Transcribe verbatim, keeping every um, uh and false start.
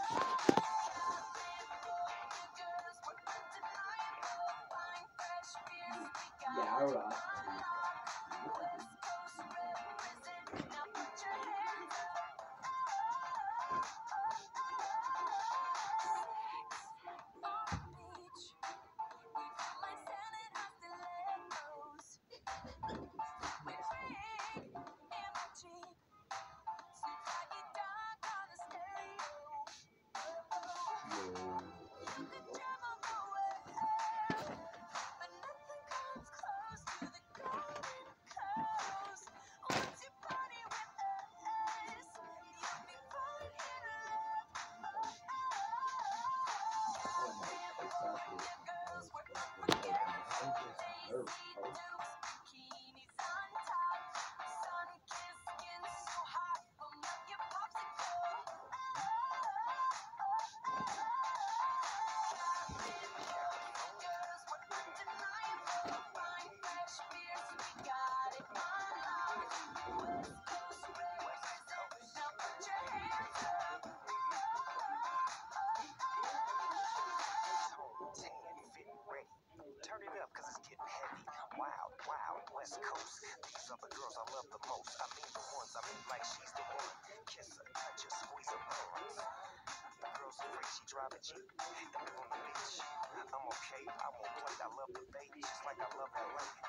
Yeah, alright. Turn it up, cause it's getting heavy. Wild, wild, West Coast. These are the girls I love the most. I mean the ones I mean like she's the one. Kiss her, touch her, squeeze her buns. The girl's afraid she drive a Jeep and live on the beach. I'm okay, I won't play. I love the baby just like I love L A.